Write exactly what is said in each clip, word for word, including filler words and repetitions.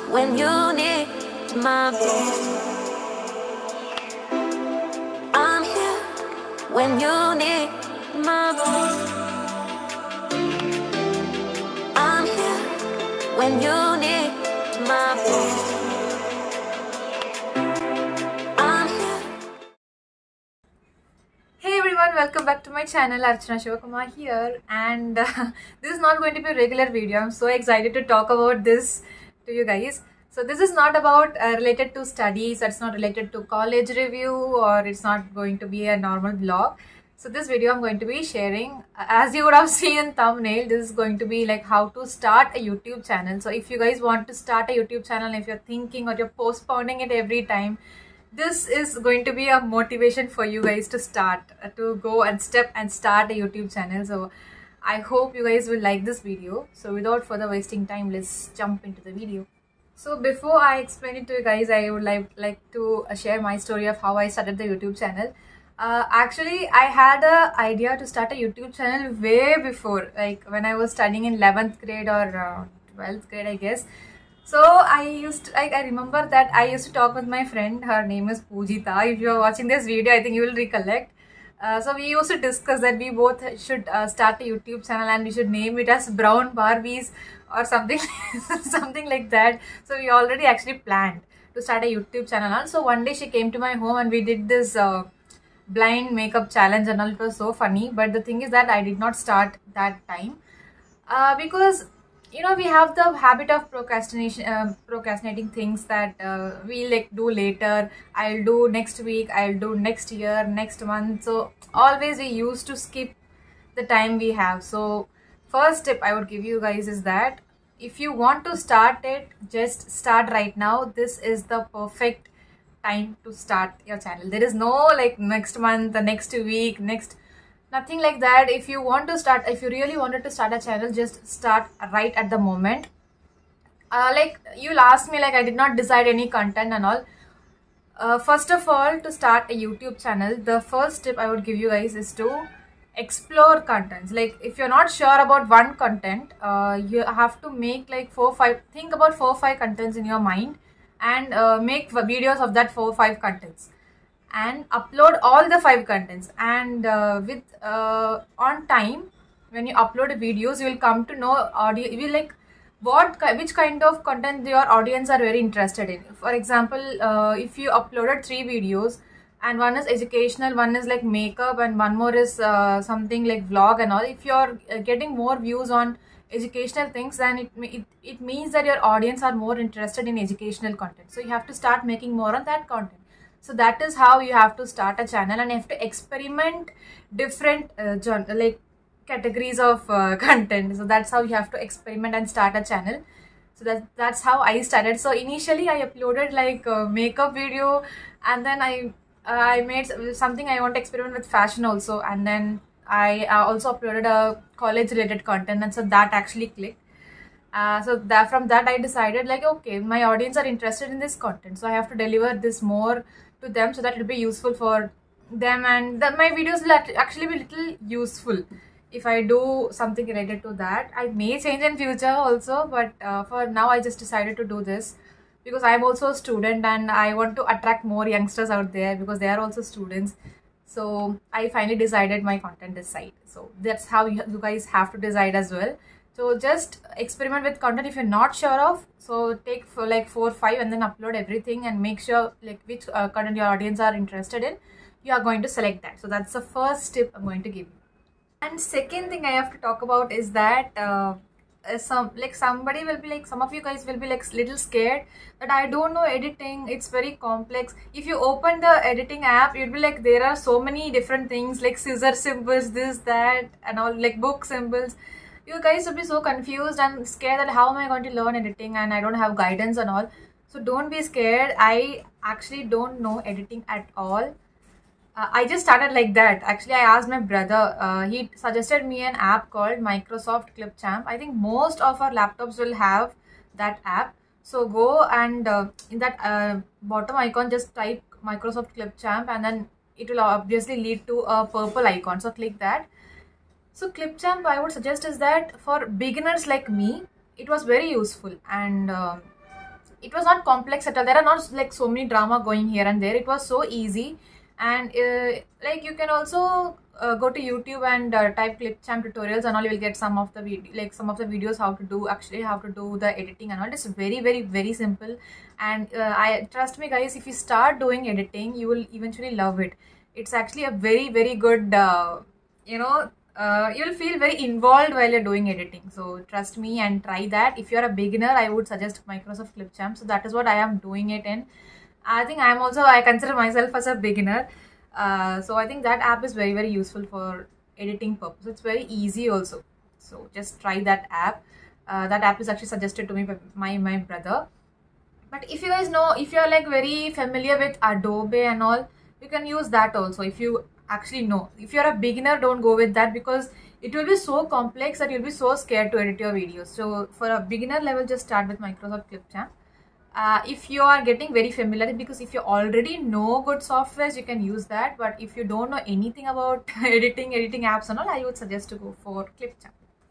when you need my voice. I'm here when you need my voice. I'm here when you need my voice. I'm here. Hey everyone, welcome back to my channel. Archana Shivakumar here, and uh, this is not going to be a regular video. I'm so excited to talk about this to you guys. So this is not about uh, related to studies. It's not related to college review, or it's not going to be a normal vlog. So this video I'm going to be sharing, as you would have seen in thumbnail, this is going to be like how to start a YouTube channel. So if you guys want to start a YouTube channel, if you're thinking or you're postponing it every time, this is going to be a motivation for you guys to start, uh, to go and step and start a YouTube channel. So I hope you guys will like this video. So without further wasting time, let's jump into the video. So before I explain it to you guys, I would like, like to share my story of how I started the YouTube channel. Uh, actually, I had a idea to start a YouTube channel way before, like when I was studying in eleventh grade or uh, twelfth grade, I guess. So I used to, like, I remember that I used to talk with my friend. Her name is Poojita. If you are watching this video, I think you will recollect. Uh, so we used to discuss that we both should uh, start a YouTube channel and we should name it as Brown Barbies or something, something like that. So we already actually planned to start a YouTube channel. Also, one day she came to my home and we did this uh, blind makeup challenge and all. It was so funny. But the thing is that I did not start that time uh, because, you know, we have the habit of procrastination, uh, procrastinating things that uh, we like do later. I'll do next week, I'll do next year, next month. So always we used to skip the time we have. So first tip I would give you guys is that if you want to start it, just start right now. This is the perfect time to start your channel. There is no like next month, the next week, next nothing like that. If you want to start, if you really wanted to start a channel, just start right at the moment. Uh, like you'll ask me, like I did not decide any content and all. Uh, first of all, to start a YouTube channel, the first tip I would give you guys is to explore contents. Like if you're not sure about one content, uh, you have to make like four, five, think about four, five contents in your mind and uh, make videos of that four, five contents. And upload all the five contents, and uh, with uh, on time when you upload videos, you will come to know audio you will like what which kind of content your audience are very interested in. For example, uh, if you uploaded three videos and one is educational, one is like makeup, and one more is uh, something like vlog and all, if you're uh, getting more views on educational things, then it, it it means that your audience are more interested in educational content. So you have to start making more on that content. So that is how you have to start a channel, and you have to experiment different uh, like categories of uh, content. So that's how you have to experiment and start a channel. So that that's how I started. So initially I uploaded like a makeup video, and then I uh, I made something I want to experiment with fashion also, and then I uh, also uploaded a college related content, and so that actually clicked. Uh, so that from that I decided like, okay, my audience are interested in this content, so I have to deliver this more to them so that it will be useful for them, and that my videos will actually be little useful if I do something related to that. I may change in future also, but uh, for now I just decided to do this because I'm also a student and I want to attract more youngsters out there because they are also students. So I finally decided my content this side. So that's how you, you guys have to decide as well. So just experiment with content if you're not sure of. So take for like four, five, and then upload everything and make sure like which uh, content your audience are interested in. You are going to select that. So that's the first tip I'm going to give you. And second thing I have to talk about is that uh, some like somebody will be like, some of you guys will be like little scared that I don't know editing. It's very complex. If you open the editing app, you'll be like, there are so many different things like scissor symbols, this, that, and all, like book symbols. You guys will be so confused and scared that how am I going to learn editing and I don't have guidance and all. So don't be scared. I actually don't know editing at all. Uh, I just started like that. Actually, I asked my brother. Uh, he suggested me an app called Microsoft Clipchamp. I think most of our laptops will have that app. So go and uh, in that uh, bottom icon, just type Microsoft Clipchamp, and then it will obviously lead to a purple icon. So click that. So Clipchamp, I would suggest is that for beginners like me, it was very useful, and uh, it was not complex at all. There are not like so many drama going here and there. It was so easy. And uh, like you can also uh, go to YouTube and uh, type Clipchamp tutorials and all. You will get some of the video, like some of the videos how to do actually how to do the editing and all. It's very very very simple. And uh, I trust me guys, if you start doing editing, you will eventually love it. It's actually a very very good uh, you know uh, you'll feel very involved while you're doing editing. So trust me and try that. If you're a beginner, I would suggest Microsoft Clipchamp. So that is what I am doing it in. I think I am also, I consider myself as a beginner. Uh, so I think that app is very, very useful for editing purpose. It's very easy also. So just try that app. Uh, that app is actually suggested to me by my, my brother. But if you guys know, if you're like very familiar with Adobe and all, you can use that also if you actually know. If you're a beginner, don't go with that because it will be so complex that you'll be so scared to edit your videos. So for a beginner level, just start with Microsoft Clipchamp. Uh, if you are getting very familiar, because if you already know good softwares, you can use that. But if you don't know anything about editing, editing apps and all, I would suggest to go for Clipchamp.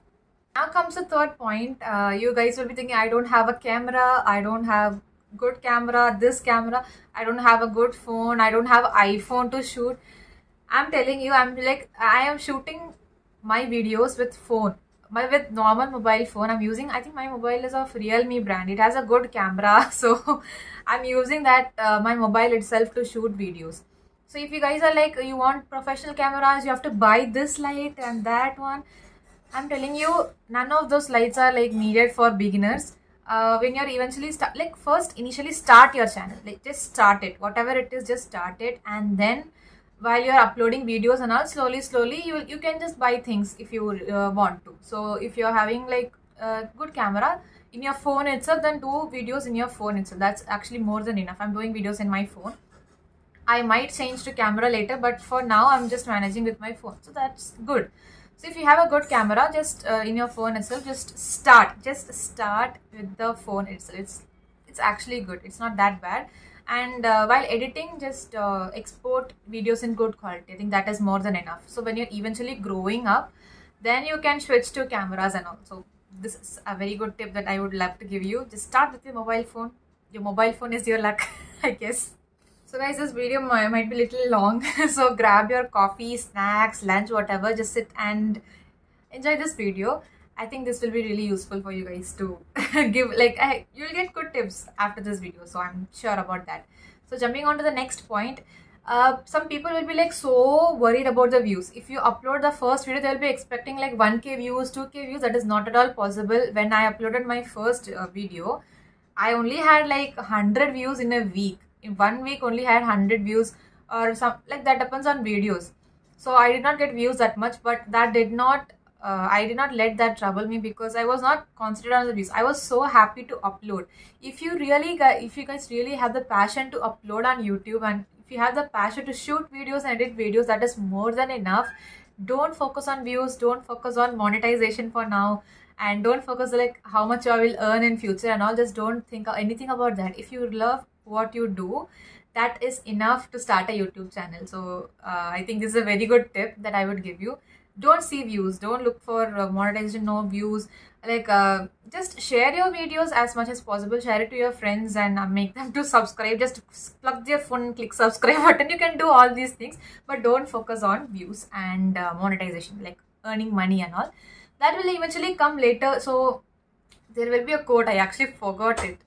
Now comes the third point. Uh, you guys will be thinking, I don't have a camera, I don't have good camera, this camera, I don't have a good phone, I don't have iPhone to shoot. I'm telling you, I'm like, I am shooting my videos with phone. My with normal mobile phone. I'm using, I think my mobile is of Realme brand. It has a good camera, so I'm using that uh, my mobile itself to shoot videos. So if you guys are like, you want professional cameras, you have to buy this light and that one. I'm telling you, none of those lights are like needed for beginners. Uh, when you're eventually start, like first initially start your channel, like just start it, whatever it is, just start it, and then while you're uploading videos and all, slowly slowly you you can just buy things if you uh, want to. So if you're having like a good camera in your phone itself, then do videos in your phone itself. That's actually more than enough. I'm doing videos in my phone. I might change to camera later, but for now I'm just managing with my phone, so that's good. So if you have a good camera, just uh, in your phone itself, just start just start with the phone itself. It's it's actually good. It's not that bad. And uh, while editing, just uh, export videos in good quality. I think that is more than enough. So when you're eventually growing up, then you can switch to cameras and all. So this is a very good tip that I would love to give you. Just start with your mobile phone. Your mobile phone is your luck, I guess. So guys, this video might, might be a little long. So grab your coffee, snacks, lunch, whatever. Just sit and enjoy this video. I think this will be really useful for you guys to give, like, I, you'll get good tips after this video. So I'm sure about that. So jumping on to the next point, uh, some people will be like so worried about the views. If you upload the first video, they'll be expecting like one K views, two K views. That is not at all possible. When I uploaded my first uh, video, I only had like one hundred views in a week. In one week, only had one hundred views or some, like that depends on videos. So I did not get views that much, but that did not Uh, I did not let that trouble me because I was not concentrated on the views. I was so happy to upload. If you really, if you guys really have the passion to upload on YouTube, and if you have the passion to shoot videos and edit videos, that is more than enough. Don't focus on views. Don't focus on monetization for now, and don't focus like how much I will earn in future and all. Just don't think anything about that. If you love what you do, that is enough to start a YouTube channel. So uh, I think this is a very good tip that I would give you. Don't see views, don't look for uh, monetization, no views. Like uh, just share your videos as much as possible, share it to your friends and uh, make them to subscribe. Just plug their phone and click subscribe button. You can do all these things, but don't focus on views and uh, monetization, like earning money and all. That will eventually come later. So there will be a quote, I actually forgot it.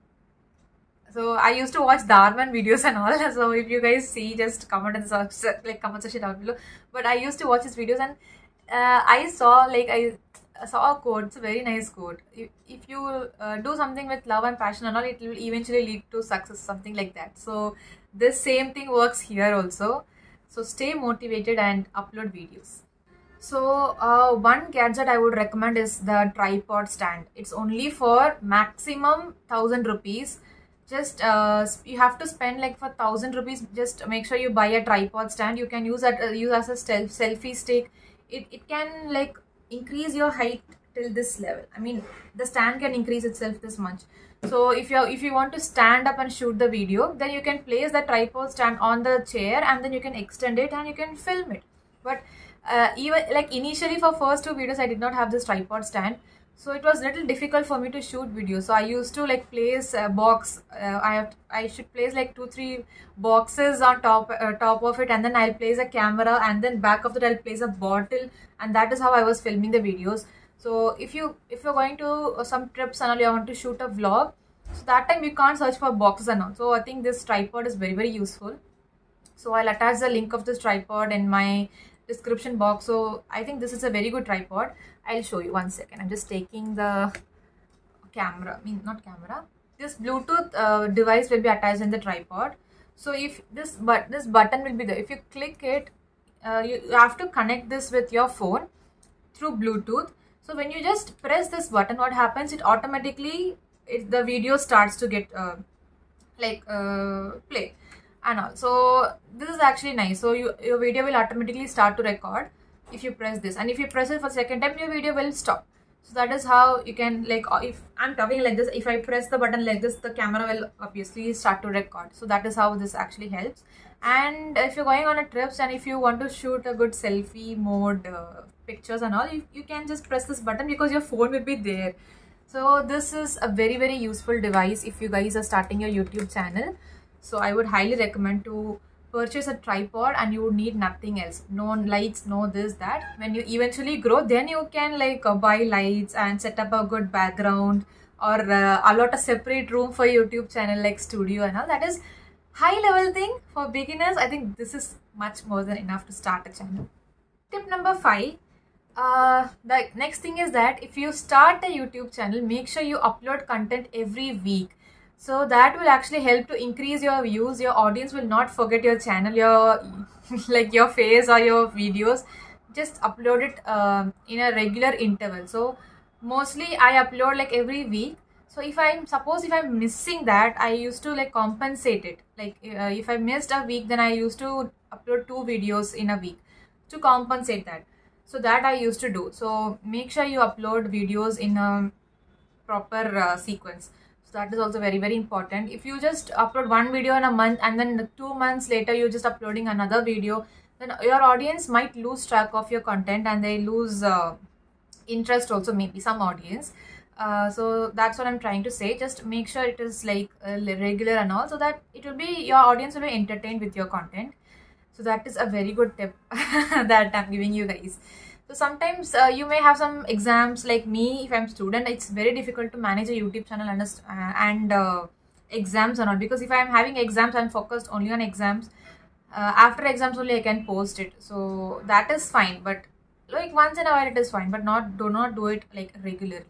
So I used to watch Dharman videos and all. So if you guys see, just comment in the like comment section down below. But I used to watch his videos, and uh, I saw like I saw a quote. It's a very nice quote. If, if you uh, do something with love and passion and all, it will eventually lead to success, something like that. So this same thing works here also. So stay motivated and upload videos. So uh, one gadget I would recommend is the tripod stand. It's only for maximum thousand rupees. Just uh, you have to spend like for thousand rupees. Just make sure you buy a tripod stand. You can use that uh, use as a self selfie stick. It it can like increase your height till this level. I mean, the stand can increase itself this much. So if you if you want to stand up and shoot the video, then you can place the tripod stand on the chair and then you can extend it and you can film it. But uh, even like initially for first two videos, I did not have this tripod stand. so it was little difficult for me to shoot videos. So I used to like place a box. Uh, I have I should place like two three boxes on top uh, top of it, and then I'll place a camera, and then back of that I'll place a bottle, and that is how I was filming the videos. So if you if you're going to uh, some trips and all, you want to shoot a vlog, so that time you can't search for boxes and all. So I think this tripod is very very useful. So I'll attach the link of this tripod in my description box. So I think this is a very good tripod. I'll show you one second. I'm just taking the camera, I mean not camera. This Bluetooth uh, device will be attached in the tripod. So if this but this button will be there. If you click it, uh, you, you have to connect this with your phone through Bluetooth. So when you just press this button, what happens? It automatically it, the video starts to get uh, like uh, play and all. So this is actually nice. So you, your video will automatically start to record if you press this, and if you press it for second time, your video will stop. So that is how you can, like, if I'm talking like this, if I press the button like this, the camera will obviously start to record. So that is how this actually helps. And if you're going on a trips and if you want to shoot a good selfie mode uh, pictures and all, you, you can just press this button because your phone will be there. So this is a very very useful device if you guys are starting your YouTube channel. So I would highly recommend to purchase a tripod, and you would need nothing else. No lights, no this, that. When you eventually grow, then you can like uh, buy lights and set up a good background, or uh, allot a separate room for YouTube channel like studio and all. That is high level thing. For beginners, I think this is much more than enough to start a channel. Tip number five. Uh, the next thing is that if you start a YouTube channel, make sure you upload content every week. So that will actually help to increase your views. Your audience will not forget your channel, your like your face or your videos. Just upload it um, in a regular interval. So mostly I upload like every week. So if I'm suppose if I'm missing that, I used to like compensate it. Like uh, if I missed a week, then I used to upload two videos in a week to compensate that. So that I used to do. So make sure you upload videos in a proper uh, sequence. So that is also very very important. If you just upload one video in a month and then two months later you're just uploading another video, then your audience might lose track of your content and they lose uh, interest also, maybe some audience. Uh, so that's what I'm trying to say. Just make sure it is like uh, regular and all, so that it will be, your audience will be entertained with your content. So that is a very good tip that I'm giving you guys. So sometimes uh, you may have some exams, like me, if I'm student, it's very difficult to manage a YouTube channel and, uh, and uh, exams and all, because if I'm having exams, I'm focused only on exams. Uh, after exams only I can post it. So that is fine, but like once in a while it is fine, but not do not do it like regularly.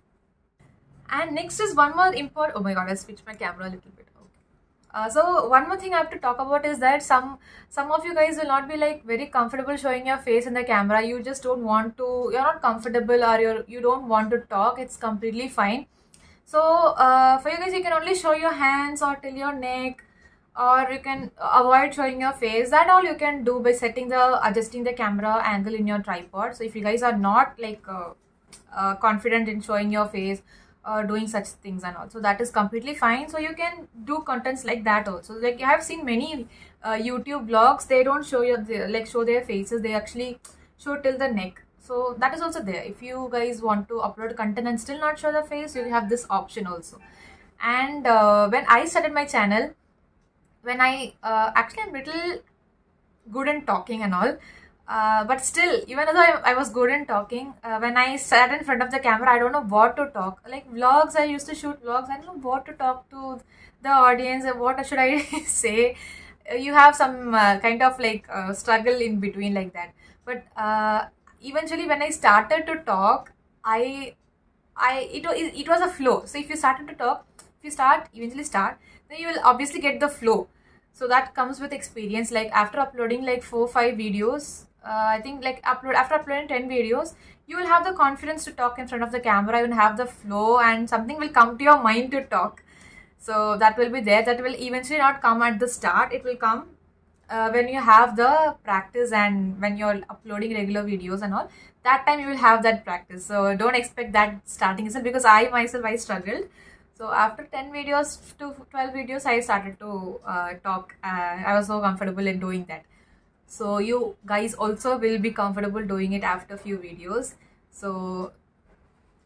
And next is one more important, oh my god, I switched my camera a little bit. Uh, so one more thing I have to talk about is that some some of you guys will not be like very comfortable showing your face in the camera. You just don't want to, you're not comfortable, or you're you don't want to talk. It's completely fine. So uh, for you guys, you can only show your hands or till your neck, or you can avoid showing your face. That all you can do by setting the adjusting the camera angle in your tripod. So if you guys are not like uh, uh, confident in showing your face, Uh, doing such things and all, so that is completely fine. So you can do contents like that also. Like I have seen many uh, YouTube vlogs, they don't show your like show their faces, they actually show till the neck. So that is also there. If you guys want to upload content and still not show the face, you have this option also. And uh, when I started my channel, when I uh, actually I'm little good in talking and all, Uh, but still, even though I, I was good in talking, uh, when I sat in front of the camera, I don't know what to talk. Like vlogs, I used to shoot vlogs, I don't know what to talk to the audience, what should I say. Uh, you have some uh, kind of like uh, struggle in between like that. But uh, eventually when I started to talk, I, I it, it was a flow. So if you started to talk, if you start, eventually start, then you will obviously get the flow. So that comes with experience. Like after uploading like four five videos, Uh, I think like upload after uploading ten videos, you will have the confidence to talk in front of the camera. You will have the flow, and something will come to your mind to talk. So that will be there. That will eventually not come at the start. It will come uh, when you have the practice, and when you're uploading regular videos and all. That time you will have that practice. So don't expect that starting itself, because I myself I struggled. So after ten videos to twelve videos, I started to uh, talk. Uh, I was so comfortable in doing that. So you guys also will be comfortable doing it after a few videos. So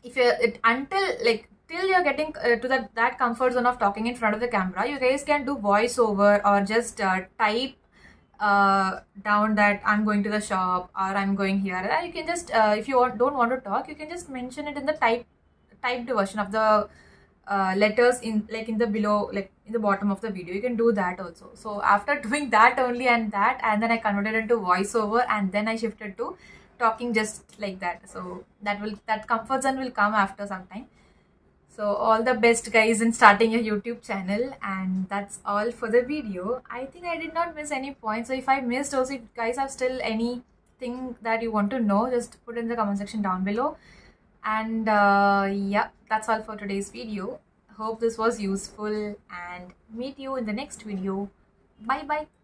if you it until like till you're getting uh, to that that comfort zone of talking in front of the camera, you guys can do voiceover or just uh, type uh, down that I'm going to the shop or I'm going here. And you can just uh, if you want, don't want to talk, you can just mention it in the type typed version of the uh, letters in like in the below, like in the bottom of the video. You can do that also. So after doing that only and that, and then I converted into voiceover, and then I shifted to talking just like that. So that will that comfort zone will come after some time. So all the best guys in starting a YouTube channel, and that's all for the video. I think I did not miss any points. So if I missed also, if you guys have still anything that you want to know, just put in the comment section down below. And uh, yeah, that's all for today's video. Hope this was useful, and meet you in the next video. Bye bye.